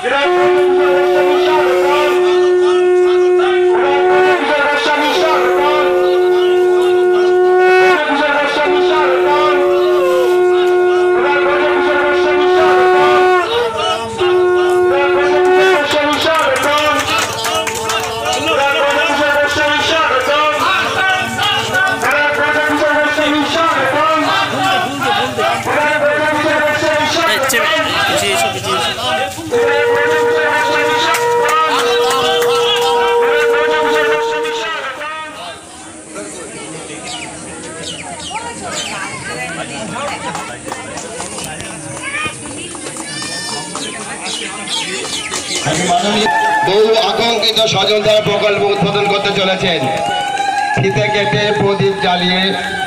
বহু আকাঙ্ক্ষিত সজলধারা প্রকল্প উদ্বোধন করতে চলেছেন। ফিতে কেটে প্রদীপ জ্বালিয়ে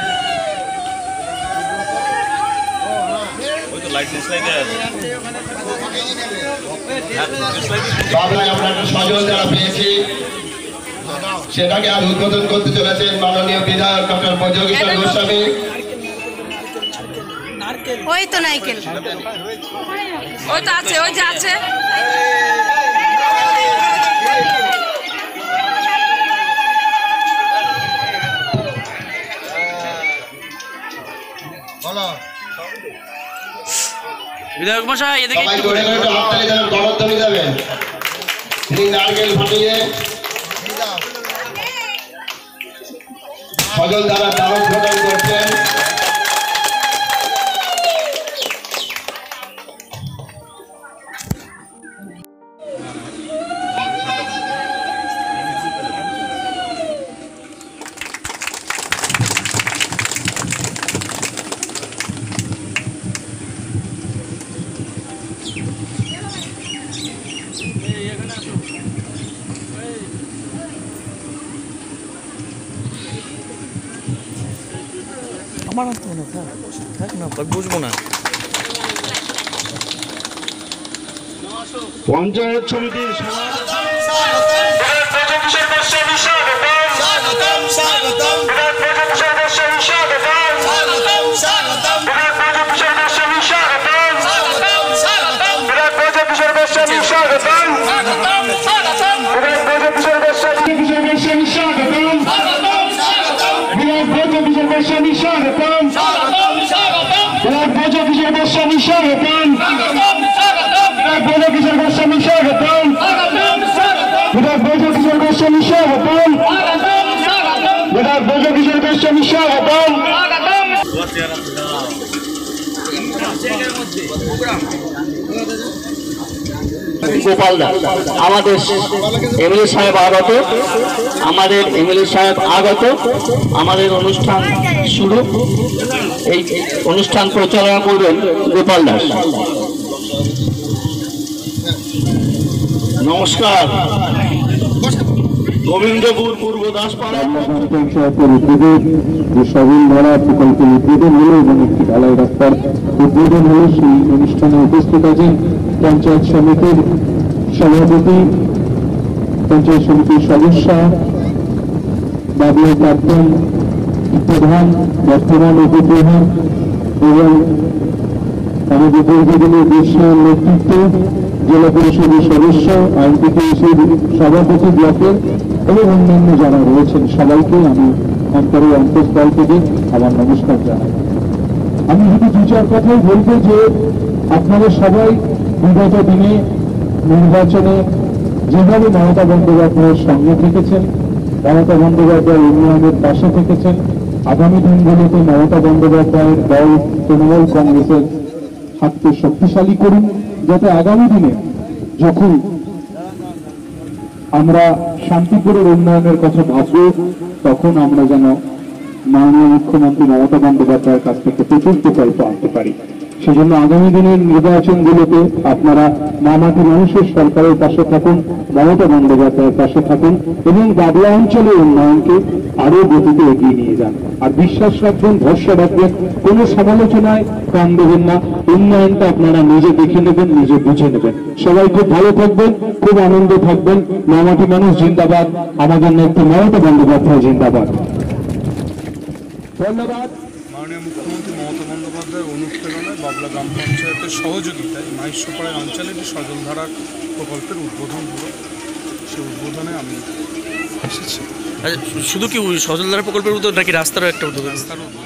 বাংলায় আমরা একটা সজলধারা পেয়েছি, সেটাকে আজ উদ্বোধন করতে চলেছেন মাননীয় বিধায়ক ডক্টর ব্রজকিশোর গোস্বামী। ওই তো নাইকেল, ওই তো আছে, ওই যে আছে। বিধায়ক মশাই এদিকে সবাই জোরে করে হাততালি দেবেন, করতালি দেবেন। তিনি নারকেল ফাটিয়ে সজলধারা দ্বারক প্রদান করছেন। আমার না বুঝবো না। পঞ্চায়েত সমিতির গোপাল দাস আমাদের এমএলএ সাহেব আগত, আমাদের এমএলএ সাহেব আগত, আমাদের অনুষ্ঠান শুরু। এই অনুষ্ঠান পরিচালনা করবেন গোপাল দাস। নমস্কার। গোবিন্দপুর পূর্ব দাসপাড়া সজলধারা প্রকল্পের উদ্বোধন হলো এবং একটি ঢালাই রাস্তার উদ্বোধন হলো। সেই অনুষ্ঠানে উপস্থিত আছেন পঞ্চায়েত সমিতির সভাপতি, পঞ্চায়েত সমিতির সদস্য, বাবুর প্রাক্তন প্রধান, বর্তমান উপপ্রধান এবং আমাদের দীর্ঘদিনের দেশের নেতৃত্ব, জেলা পরিষদের সদস্য, আইনপিটিসির সভাপতি ব্লকের এবং অন্যান্য যারা রয়েছেন সবাইকে আমি অন্তরের অন্তঃস্থল থেকে আমার নমস্কার জানাই। আমি শুধু দু চার কথাই বলবো যে আপনারা সবাই বিগত দিনে নির্বাচনে যেভাবে মমতা বন্দ্যোপাধ্যায়ের সঙ্গে থেকেছেন, মমতা বন্দ্যোপাধ্যায়ের উন্নয়নের পাশে থেকেছেন, আগামী দিনগুলোতে মমতা বন্দ্যোপাধ্যায়ের দল তৃণমূল কংগ্রেসের হাতকে শক্তিশালী করুন, যাতে আগামী দিনে যখন আমরা শান্তিপুরের উন্নয়নের কথা ভাবব তখন আমরা যেন মাননীয় মুখ্যমন্ত্রী মমতা বন্দ্যোপাধ্যায়ের কাছ থেকে প্রচুর প্রকল্প আনতে পারি। সেজন্য আগামী দিনের নির্বাচনগুলোতে আপনারা মামাটি মানুষের সরকারের পাশে থাকুন, মমতা বন্দ্যোপাধ্যায়ের পাশে থাকুন এবং বাবলা অঞ্চলের উন্নয়নকে আরো গতিতে এগিয়ে নিয়ে যান। আর বিশ্বাস রাখবেন, ভরসা রাখবেন, কোনো সমালোচনায় কান দেবেন না। উন্নয়নটা আপনারা নিজে দেখে নেবেন, নিজে বুঝে নেবেন। সবাই খুব ভালো থাকবেন, খুব আনন্দ থাকবেন। মামাটি মানুষ জিন্দাবাদ, আমাদের নেত্রী মমতা বন্দ্যোপাধ্যায় জিন্দাবাদ। ধন্যবাদ। মাননীয় মুখ্যমন্ত্রী মমতা বন্দ্যোপাধ্যায়ের অনুপ্রেরণায় বাবলা গ্রাম পঞ্চায়েত বিধায়কের সহযোগিতায় মাহেশ্বরপাড়া অঞ্চলে যে সজলধারা প্রকল্পের উদ্বোধন হলো, সেই উদ্বোধনে আমি এসেছি। আচ্ছা, শুধু কি সজলধারা প্রকল্পের উদ্যোগ নাকি রাস্তারও একটা উদ্যোগ? রাস্তার উদ্বোধন